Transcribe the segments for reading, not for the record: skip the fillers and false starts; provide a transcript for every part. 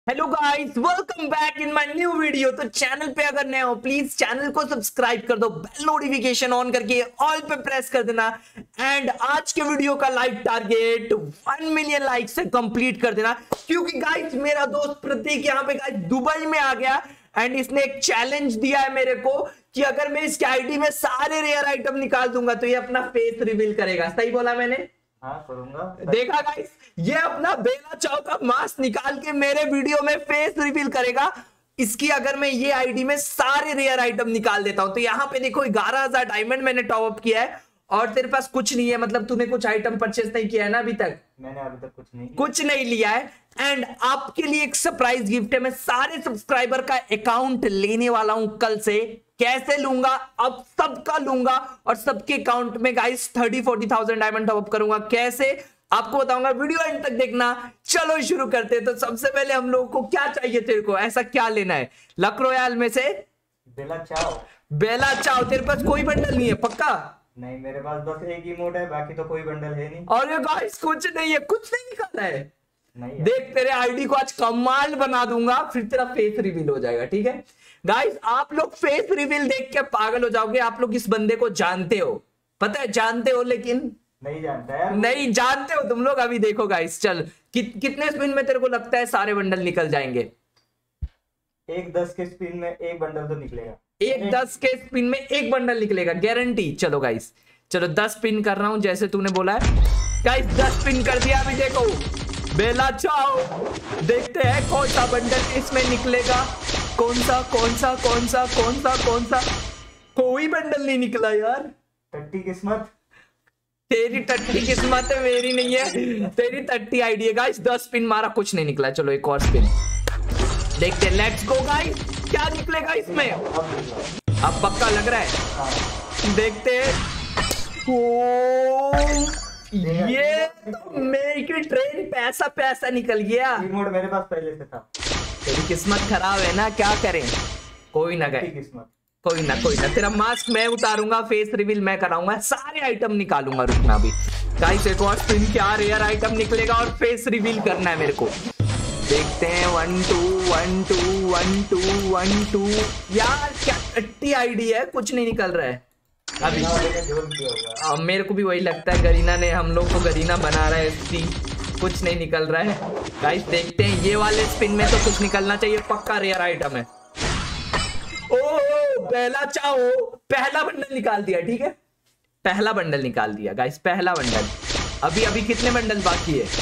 Hello guys, welcome back in my new video. तो channel पे अगर नए हो प्लीज चैनल को सब्सक्राइब कर दो, बेल नोटिफिकेशन ऑन करके ऑल पे प्रेस कर देना। एंड आज के वीडियो का लाइक टारगेट 1 मिलियन लाइक से कंप्लीट कर देना, क्योंकि गाइस मेरा दोस्त प्रतीक यहाँ पे गाइस दुबई में आ गया एंड इसने एक चैलेंज दिया है मेरे को कि अगर मैं इसके आईडी में सारे रेयर आइटम निकाल दूंगा तो ये अपना फेस रिवील करेगा। सही बोला मैंने? हाँ करूंगा। देखा गाइस, ये अपना बेला चाव का मास्क निकाल के मेरे वीडियो में फेस रिवील करेगा। इसकी अगर मैं ये आईडी में सारे रेयर आइटम निकाल देता हूं तो यहाँ पे देखो 11,000 डायमंड मैंने टॉप अप किया है और तेरे पास कुछ नहीं है, मतलब तूने कुछ आइटम परचेस नहीं किया है ना अभी तक? मैंने अभी तक कुछ नहीं लिया है। एंड आपके लिए एक सरप्राइज गिफ्ट है, मैं सारे सब्सक्राइबर का अकाउंट लेने वाला हूं कल से। कैसे लूंगा? अब सबका लूंगा और सबके अकाउंट में गाइस 30-40,000 डायमंड टॉप अप करूंगा। कैसे आपको बताऊंगा, वीडियो एंड तक देखना। चलो शुरू करते हैं। तो सबसे पहले हम लोगों को क्या चाहिए, तेरे को ऐसा क्या लेना है? लक रॉयल में से बेला चाव। बेला चाव। तेरे पास कोई बंडल नहीं है पक्का? नहीं, मेरे पास बस एक इमोट है, बाकी तो कोई बंडल है नहीं। और ये गाइस कुछ नहीं है, कुछ नहीं निकाला है। नहीं है। देख तेरे आईडी को आज कमाल बना दूंगा, फिर तेरा फेस रिवील हो जाएगा। ठीक है गाइस, आप लोग फेस रिवील देख के पागल हो जाओगे। आप लोग इस बंदे को जानते हो, पता है जानते हो, लेकिन नहीं जानता यार। नहीं जानते हो तुम लोग। अभी देखो गाइस, चल कितने स्पिन में तेरे को लगता है सारे बंडल निकल जाएंगे? एक 10 के स्पिन में एक बंडल तो निकलेगा। एक 10 के स्पिन में एक बंडल निकलेगा गारंटी। चलो गाइस, चलो 10 स्पिन कर रहा हूं जैसे तूने बोला है। गाइस 10 स्पिन कर दिया। अभी देखो बेला चाओ, देखते हैं कौन सा बंडल इसमें निकलेगा। कौन सा कौन सा कौन सा कौन सा कौन सा? कोई बंडल नहीं निकला यार। टट्टी किस्मत। तेरी टट्टी किस्मत है, मेरी नहीं है। तेरी टट्टी आईडी है। गाइस 10 स्पिन मारा, कुछ नहीं निकला। चलो एक और स्पिन देखते हैं। लेट्स गो गाइस, क्या निकलेगा इसमें? अब पक्का लग रहा है। हाँ। देखते हैं। ये तो मेरी की ट्रेन पैसा पैसा निकल गया। इमोट मेरे पास पहले से था। तेरी किस्मत खराब है ना, क्या करें? कोई ना गए, किस्मत। कोई ना कोई ना। तेरा मास्क मैं उतारूंगा, फेस रिवील मैं कराऊंगा, सारे आइटम निकालूंगा। रुकना भी गाइस, एक और स्पिन। क्या रेयर आइटम निकलेगा और फेस रिवील करना है मेरे को। देखते हैं। 1 2 1 2 1 2 1 2। यार क्या टट्टी आईडी है, कुछ नहीं निकल रहा है अभी। अब मेरे को भी वही लगता है, गरीना ने हम लोग को गरीना बना रहा है इसकी। कुछ नहीं निकल रहा है गाइस। देखते हैं, ये वाले स्पिन में तो कुछ निकलना चाहिए, पक्का रेयर आइटम है। ओ पहला चाओ, पहला बंडल निकाल दिया। ठीक है, पहला बंडल निकाल दिया गाइस, पहला बंडल। अभी अभी कितने बंडल बाकी है?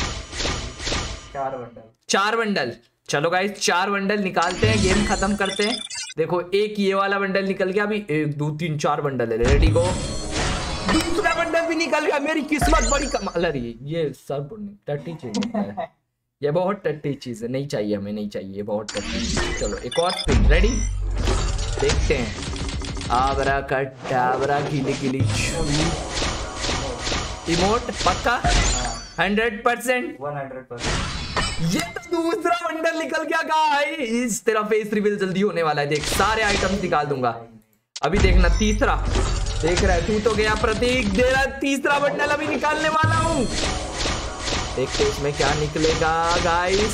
4 बंडल। 4 बंडल। चलो गाइस 4 बंडल निकालते हैं, गेम खत्म करते हैं। देखो एक ये वाला बंडल निकल गया। अभी 1 2 3 4 बंडल है। Ready go. दूसरा बंडल भी निकल गया। मेरी किस्मत बड़ी कमाल है। ये सब टट्टी चीज है, ये बहुत टट्टी चीज है, नहीं चाहिए हमें, नहीं चाहिए, ये बहुत टट्टी चीज है। चलो एक और स्पिन। रेडी, देखते हैं। आबरा कटाबरा गिली गिली इमोट पक्का 100%। 100%। ये तो दूसरा बंडल निकल गया गाइस। तेरा फेस रिवील जल्दी होने वाला है। देख सारे आइटम्स निकाल दूंगा। अभी देखना तीसरा। देख रहा है तू तो गया प्रतीक, दे रहा तीसरा बंडल अभी निकालने वाला हूं। देखते इसमें क्या निकलेगा गाइस।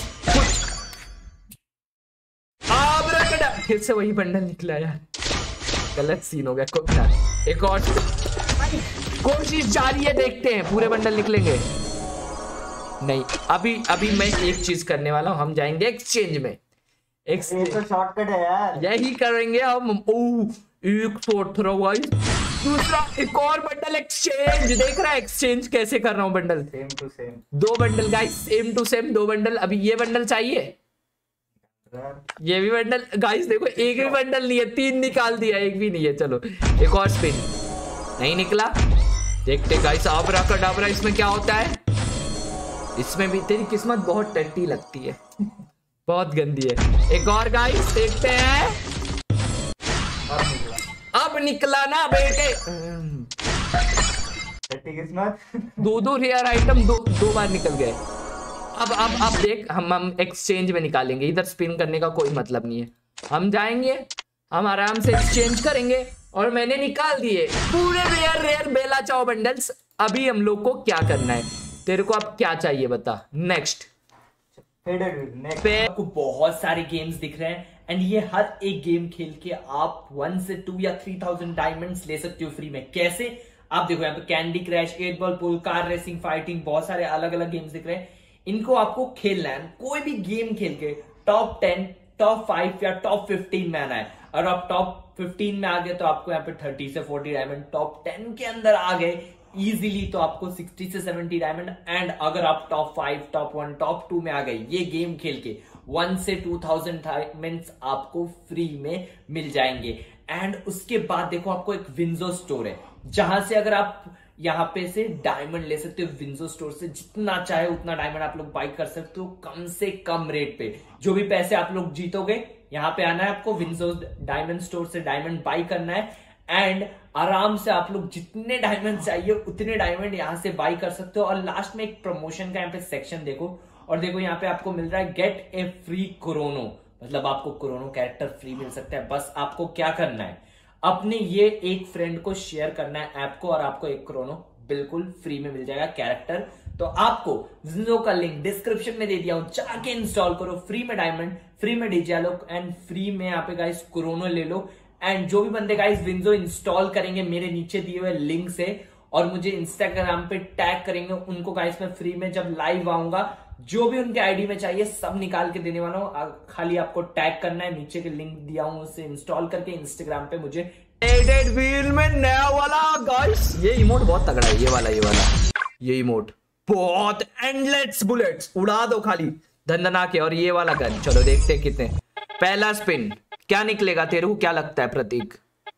फिर से वही बंडल निकला यार, गलत सीन हो गया। कोई ना, एक और कोशिश जारी है। देखते हैं पूरे बंडल निकलेंगे नहीं। अभी मैं एक चीज करने वाला हूं, हम जाएंगे एक्सचेंज में। ये तो शॉर्टकट है यार, यही करेंगे हम। एक शॉट थ्रो गाइस, दूसरा एक और बंडल एक्सचेंज। देख रहा है एक्सचेंज कैसे कर रहा हूं bundle, same to same. 2 bundle guys, same to same 2 bundle. अभी ये बंडल चाहिए, ये भी बंडल। गाइस देखो एक भी बंडल नहीं है, 3 निकाल दिया, एक भी नहीं है। चलो एक और स्पिन, नहीं निकला। देखते गाइस आबरा कडाबरा इसमें क्या होता है। इसमें भी तेरी किस्मत बहुत टट्टी लगती है, बहुत गंदी है। एक और गाइस देखते हैं। अब निकला ना बेटे, टट्टी किस्मत। 2 रेयर आइटम 2 बार निकल गए। अब देख, हम एक्सचेंज में निकालेंगे। इधर स्पिन करने का कोई मतलब नहीं है। हम जाएंगे, हम आराम से एक्सचेंज करेंगे। और मैंने निकाल दिए पूरे रेयर बेला चाओ बंडल्स। अभी हम लोग को क्या करना है, तेरे को अब क्या चाहिए बता। Next faded wheel next. आपको बहुत सारे गेम्स दिख रहे हैं एंड ये हर एक गेम खेल के आप 1 से 2 या 3000 डायमंड्स ले सकते हो फ्री में। कैसे? आप देखो यहाँ पे candy crush, 8 ball pool, car racing, fighting, बहुत सारे अलग अलग गेम्स दिख रहे हैं। इनको आपको खेलना है, कोई भी गेम खेल के टॉप 10, टॉप 5 या टॉप 15 में आना है। और आप टॉप 15 में आ गए तो आपको यहाँ पे 30 से 40 डायमंड, टॉप 10 के अंदर आ गए इजीली तो आपको 60 से 70 डायमंड, एंड अगर आप टॉप 5, टॉप 1, टॉप 2 में आ गए ये गेम खेल के 1 से 2000 डायमंड्स आपको फ्री में मिल जाएंगे। एंड उसके बाद देखो आपको एक विंजो स्टोर है जहां से अगर आप यहाँ पे से डायमंड ले सकते हो। विंजो स्टोर से जितना चाहे उतना डायमंड आप लोग बाई कर सकते हो कम से कम रेट पे। जो भी पैसे आप लोग जीतोगे यहाँ पे आना है आपको, विंजो डायमंड स्टोर से डायमंड बाई करना है एंड आराम से आप लोग जितने डायमंड चाहिए उतने डायमंड यहाँ से बाई कर सकते हो। और लास्ट में एक प्रमोशन का यहाँ पे सेक्शन देखो, और देखो यहाँ पे आपको मिल रहा है गेट ए फ्री क्रोनो, मतलब आपको क्रोनो कैरेक्टर फ्री मिल सकता है। बस आपको क्या करना है, अपने ये एक फ्रेंड को शेयर करना है ऐप को और आपको एक क्रोनो बिल्कुल फ्री में मिल जाएगा कैरेक्टर। तो आपको विंजो का लिंक डिस्क्रिप्शन में दे दिया हूं, जाके इंस्टॉल करो, फ्री में डायमंड, फ्री में डीजे एंड फ्री में यहाँ पे गाइस क्रोनो ले लो। एंड जो भी बंदे गाइस विंजो इंस्टॉल करेंगे मेरे नीचे दिए हुए लिंक से और मुझे इंस्टाग्राम पे टैग करेंगे, उनको गाइस मैं फ्री में जब लाइव आऊंगा जो भी उनके आईडी में चाहिए सब निकाल के देने वाला हूं। खाली आपको टैग करना है, नीचे के लिंक दिया हूं उसे इंस्टॉल करके इंस्टाग्राम पे मुझे। फेडेड व्हील में नया वाला गाइस, ये इमोट बहुत तगड़ा है, ये इमोट बहुत, एंडलेस बुलेट्स उड़ा दो खाली धंधना के। और ये वाला गन, चलो देखते हैं कितने। पहला स्पिन क्या निकलेगा तेरे को क्या लगता है प्रतीक?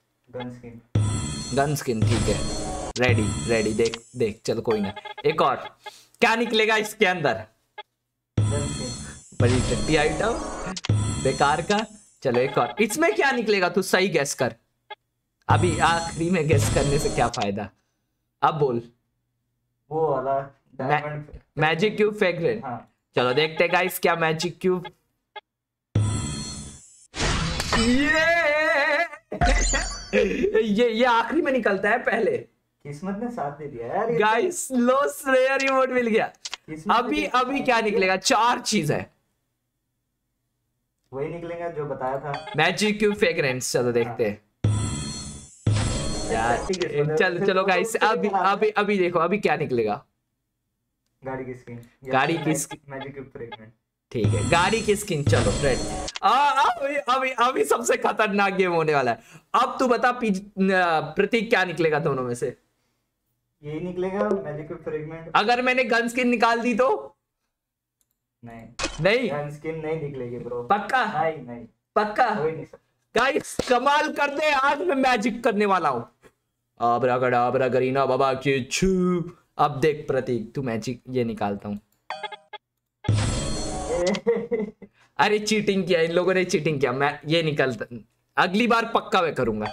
गन स्किन, ठीक है, रेडी देख चलो कोई ना। एक और क्या निकलेगा इसके अंदर? बड़ी टट्टी आइटम बेकार का। चलो एक और, इसमें क्या निकलेगा तू सही गैस कर। अभी आखिरी में गैस करने से क्या फायदा, अब बोल। वो वाला मैजिक क्यूब फ्रेग्रेंट। हाँ। चलो देखते हैं गाइस क्या मैजिक क्यूब। ये आखिरी में निकलता है, पहले किस्मत ने साथ दे दिया यार। गाइस लॉस रेयर इमोट मिल गया। अभी क्या निकलेगा? 4 चीज है, वही निकलेगा जो बताया था, मैजिक क्यूब फ्रेग्रेंस। चलो देखते हैं यार। चलो गाइस अभी देखो अभी क्या निकलेगा। गाड़ी की स्किन, मैजिक क्यूब फ्रेग्रेंट, ठीक है, गाड़ी की स्किन। चलो फ्रेंड अभी सबसे खतरनाक गेम होने वाला है। अब तू बता प्रतीक क्या निकलेगा दोनों में से? यही निकलेगा मैजिक क्यूब फ्रेगमेंट। अगर मैंने गन स्किन निकाल दी तो? नहीं गन स्किन नहीं निकलेगी ब्रो। पक्का? नहीं पक्का? गाइस कमाल कर दे, आज मैं मैजिक करने वाला हूँ। आबरा गरीना बाबा की छू। अब देख प्रतीक तू मैजिक ये निकालता हूँ। अरे चीटिंग किया इन लोगों ने, चीटिंग किया। मैं ये निकलता, अगली बार पक्का मैं करूंगा।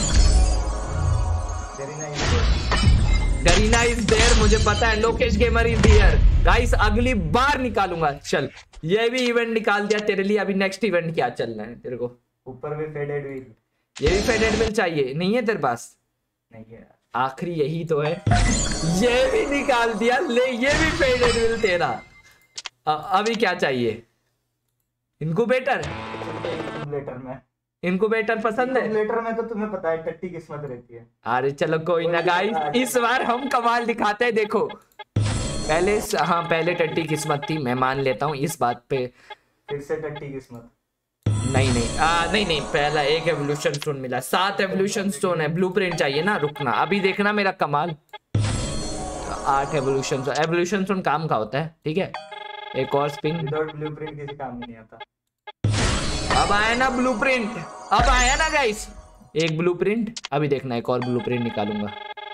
गरीना इज देयर, मुझे पता है। Lokesh gamer is there guys, अगली बार निकालूंगा। चल ये भी इवेंट निकाल दिया तेरे लिए। अभी नेक्स्ट इवेंट क्या चलना है तेरे को? ऊपर भी फेडेड व्हील, ये भी फेडेड व्हील चाहिए? नहीं है तेरे पास? नहीं है, आखिरी यही तो है। ये भी निकाल दिया, ले ये भी फेडेड व्हील तेरा। अभी क्या चाहिए? इनक्यूबेटर में, इनक्यूबेटर पसंद है? इनक्यूबेटर में तो तुम्हें पता है टट्टी किस्मत रहती है। अरे चलो कोई ना गाइस, इस बार हम कमाल दिखाते हैं। देखो पहले टट्टी किस्मत थी, मैं मान लेता हूँ इस बात पे। फिर से टट्टी किस्मत? नहीं, पहला एक एवोल्यूशन स्टोन मिला, 7 एवोल्यूशन स्टोन है। ब्लूप्रिंट चाहिए ना, रुकना अभी देखना मेरा कमाल। 8 एवोल्यूशन स्टोन काम का होता है, ठीक है। एक और स्पिन। विदाउट ब्लूप्रिंट किसी काम नहीं आता। अब आया ना ब्लूप्रिंट, अब आया ना गाइस एक ब्लूप्रिंट। अभी देखना एक और ब्लूप्रिंट निकालूंगा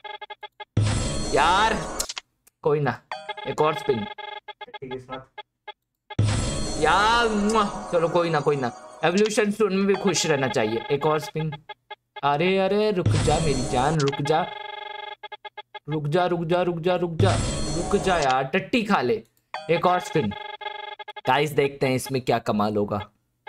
यार। कोई ना, एक और स्पिन यार। चलो कोई ना, एवोल्यूशन स्टोन में भी खुश रहना चाहिए। एक और स्पिन। अरे रुक जा मेरी जान, रुक जा यार, टट्टी खा ले। एक और स्पिन गाइस, देखते हैं इसमें क्या कमाल होगा।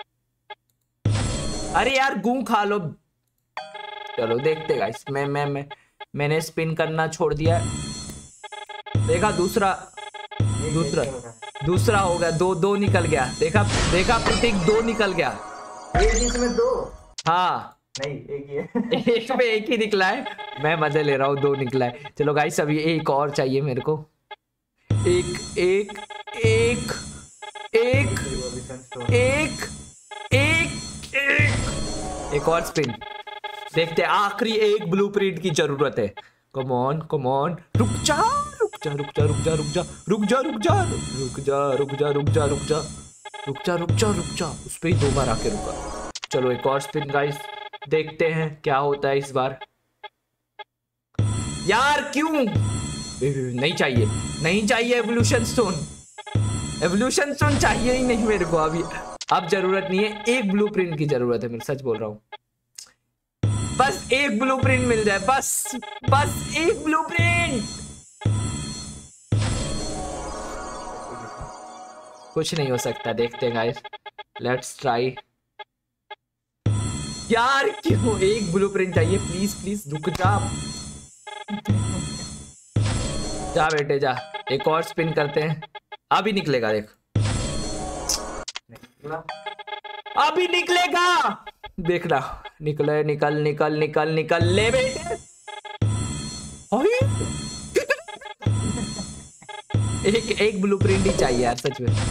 अरे यार गूं खा लो। चलो देखते गाइस। मैंने स्पिन करना छोड़ दिया। देखा दूसरा दूसरा दूसरा हो गया, दो निकल गया। देखा देखा प्रतीक, 2 निकल गया। एक इसमें 2? हाँ नहीं, एक ही है। एक में एक ही निकला है, मैं मजे ले रहा हूँ, 2 निकला है। चलो गाइस अभी एक और चाहिए मेरे को। एक एक एक एक एक एक और स्पिन। देखते हैं, आखिरी एक ब्लूप्रिंट की जरूरत है। कम ऑन कम ऑन, रुक जा रुक जा रुक जा रुक जा रुक जा रुक जा रुक जा रुक जा रुक जा रुक जा रुक जा रुक जा रुक जा रुक जा, उस पे ही 2 बार आके रुका। चलो एक और स्पिन गाइस, देखते हैं क्या होता है इस बार। यार क्यों नहीं चाहिए, नहीं चाहिए एवोल्यूशन स्टोन, एवोल्यूशन स्टोन चाहिए ही नहीं मेरे को अभी। अब जरूरत नहीं है, एक ब्लूप्रिंट की जरूरत है, मैं सच बोल रहा हूँ। बस एक ब्लूप्रिंट मिल जाए, बस बस एक ब्लूप्रिंट। कुछ नहीं हो सकता, देखते हैं गाइस, लेट्स ट्राई। यार क्यों, एक ब्लूप्रिंट चाहिए, प्लीज प्लीज रुक जा। जा बेटे जा, एक और स्पिन करते हैं, अभी निकलेगा देख, अभी निकलेगा देखना। निकले, निकल निकल निकल निकल, ले बेटे। एक ब्लूप्रिंट ही चाहिए यार सच में।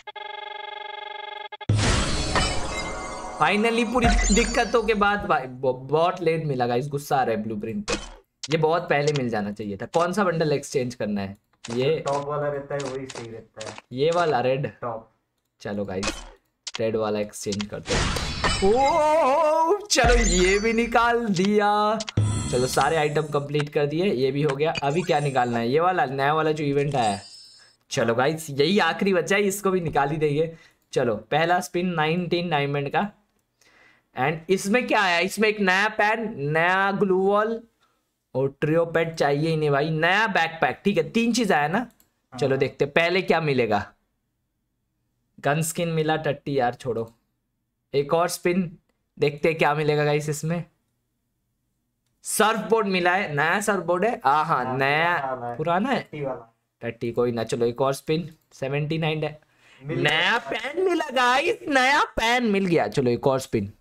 फाइनली पूरी दिक्कतों के बाद भाई बहुत लेट मिला गाइस, गुस्सा आ रहा है ब्लूप्रिंट पे। ये बहुत पहले मिल जाना चाहिए था। कौन सा बंडल एक्सचेंज करना है? ये टॉप वाला रहता है, वही सही रहता है। ये वाला रेड टॉप। चलो गाइस रेड वाला एक्सचेंज करते हैं। ओ चलो ये भी निकाल दिया। चलो सारे आइटम कंप्लीट कर दिए, ये भी हो गया। अभी क्या निकालना है? ये वाला नया वाला जो इवेंट आया है। चलो गाइस यही आखिरी बचा है, इसको भी निकाल ही देंगे। चलो पहला स्पिन 19 डायमंड का, एंड इसमें क्या आया? इसमें एक नया पैन, नया ग्लू वॉल और ट्रियो पेट चाहिए ही नहीं भाई, नया बैकपैक। ठीक है 3 चीज आया ना। चलो देखते पहले क्या मिलेगा। गन स्किन मिला, टट्टी यार छोड़ो। एक और स्पिन देखते क्या मिलेगा गाइस इसमें। सर्फ बोर्ड मिला है, नया सर्फ बोर्ड है। हाँ नया, पुराना है टट्टी, कोई ना। चलो एक और स्पिन 79 है। नया पैन मिला गाइस, नया पैन मिल गया। चलो एक और स्पिन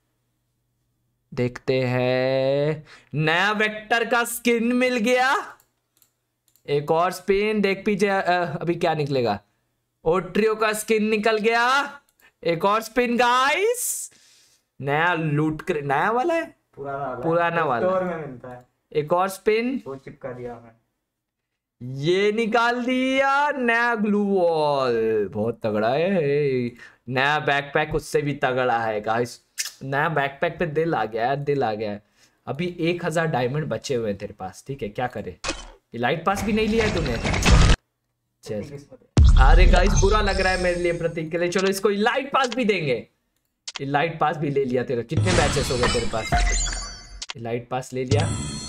देखते हैं, नया वेक्टर का स्किन मिल गया। एक और स्पिन देख पीछे, अभी क्या निकलेगा? ओट्रियो का स्किन निकल गया। एक और स्पिन गाइस, नया लूट नया वाला है, पुराना वाला स्टोर में मिलता है। एक और स्पिन, वो चिपका दिया मैं, ये निकाल दिया। नया ग्लू वॉल बहुत तगड़ा है। नया बैकपैक उससे भी तगड़ा है गाइस। नया बैकपैक पे दिल आ गया है, दिल आ गया है। अभी 1000 डायमंड बचे हुए हैं तेरे पास, ठीक है क्या करे? लाइट पास भी नहीं लिया है तूने। चल अरे गाइस बुरा लग रहा है मेरे लिए, प्रतीक के लिए। चलो इसको लाइट पास भी देंगे। लाइट पास भी ले लिया तेरा। कितने बैचेस हो गए तेरे पास? लाइट पास ले लिया।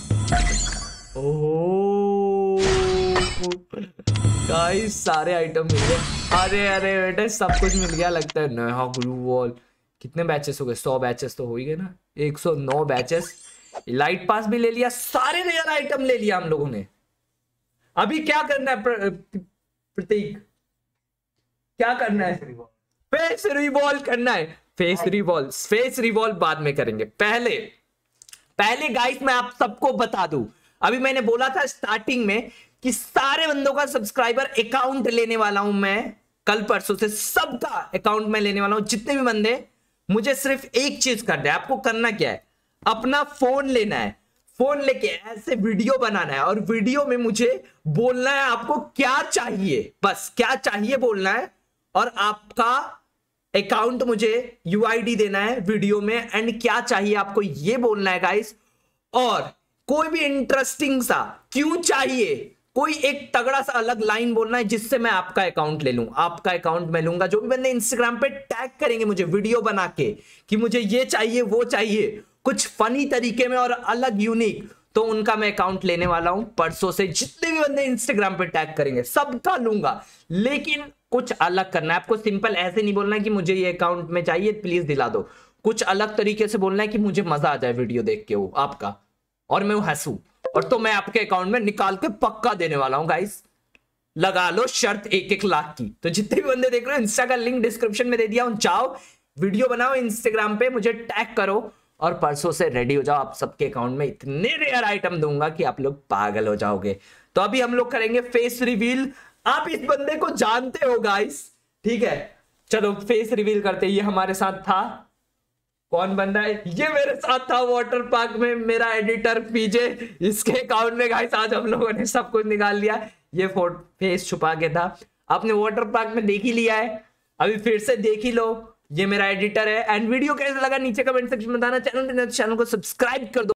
ओह गाइस सारे आइटम मिल गए। अरे अरे बेटे सब कुछ मिल गया लगता है। नया ग्लू वॉल। कितने बैचेस हो गए? 100 बैचेस तो हो ही गए ना। 109 बैचेस। लाइट पास भी ले लिया, सारे रेयर आइटम ले लिया हम लोगों ने। अभी क्या करना है प्रतीक? क्या करना है? फेस रिवॉल्व करना है। फेस रिवॉल्व बाद में करेंगे। पहले गाइस मैं आप सबको बता दूं, अभी मैंने बोला था स्टार्टिंग में कि सारे बंदों का सब्सक्राइबर अकाउंट लेने वाला हूं मैं। कल परसों से सबका अकाउंट में लेने वाला हूं। जितने भी बंदे, मुझे सिर्फ एक चीज करना है। आपको करना क्या है? अपना फोन लेना है, फोन लेके ऐसे वीडियो बनाना है और वीडियो में मुझे बोलना है आपको क्या चाहिए, बस क्या चाहिए बोलना है। और आपका अकाउंट मुझे यूआईडी देना है वीडियो में, एंड क्या चाहिए आपको ये बोलना है गाइस। और कोई भी इंटरेस्टिंग सा क्यों चाहिए, कोई एक तगड़ा सा अलग लाइन बोलना है जिससे मैं आपका अकाउंट ले लूं। आपका अकाउंट मैं लूंगा। जो भी बंदे इंस्टाग्राम पे टैग करेंगे मुझे वीडियो बना के कि मुझे ये चाहिए वो चाहिए, कुछ फनी तरीके में और अलग यूनिक, तो उनका मैं अकाउंट लेने वाला हूं परसों से। जितने भी बंदे इंस्टाग्राम पे टैग करेंगे सबका लूंगा, लेकिन कुछ अलग करना है आपको। सिंपल ऐसे नहीं बोलना है कि मुझे ये अकाउंट में चाहिए प्लीज दिला दो। कुछ अलग तरीके से बोलना है कि मुझे मजा आ जाए वीडियो देख के वो आपका, और मैं हंसू, और तो मैं आपके अकाउंट में निकाल के पक्का देने वाला हूं गाइस। लगा लो शर्त 1-1 लाख की। तो जितने भी बंदे देख रहे हो, इंस्टा का लिंक डिस्क्रिप्शन में दे दिया हूं, जाओ वीडियो बनाओ इंस्टाग्राम पे, मुझे टैग करो और परसों से रेडी हो जाओ। आप सबके अकाउंट में इतने रेयर आइटम दूंगा कि आप लोग पागल हो जाओगे। तो अभी हम लोग करेंगे फेस रिवील। आप इस बंदे को जानते हो गाइस, ठीक है? चलो फेस रिवील करते। ये हमारे साथ था, कौन बंदा है? ये मेरे साथ था वाटर पार्क में, मेरा एडिटर पीजे। इसके अकाउंट में गाइस आज हम लोगों ने सब कुछ निकाल लिया। ये फेस छुपा के था, आपने वाटर पार्क में देख ही लिया है, अभी फिर से देख ही लो। ये मेरा एडिटर है। एंड वीडियो कैसा लगा नीचे कमेंट सेक्शन में बताना। चैनल को सब्सक्राइब कर दो।